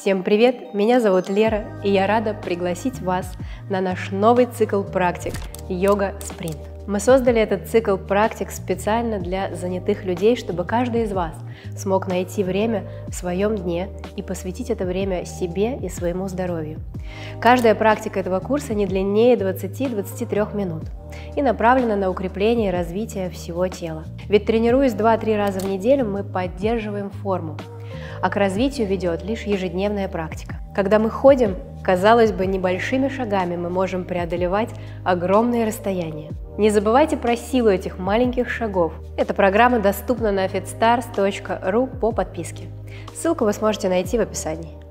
Всем привет! Меня зовут Лера, и я рада пригласить вас на наш новый цикл практик «Йога Спринт». Мы создали этот цикл практик специально для занятых людей, чтобы каждый из вас смог найти время в своем дне и посвятить это время себе и своему здоровью. Каждая практика этого курса не длиннее 20-23 минут и направлена на укрепление и развитие всего тела. Ведь тренируясь 2-3 раза в неделю, мы поддерживаем форму, а к развитию ведет лишь ежедневная практика. Когда мы ходим, казалось бы, небольшими шагами мы можем преодолевать огромные расстояния. Не забывайте про силу этих маленьких шагов. Эта программа доступна на fitstars.ru по подписке. Ссылку вы сможете найти в описании.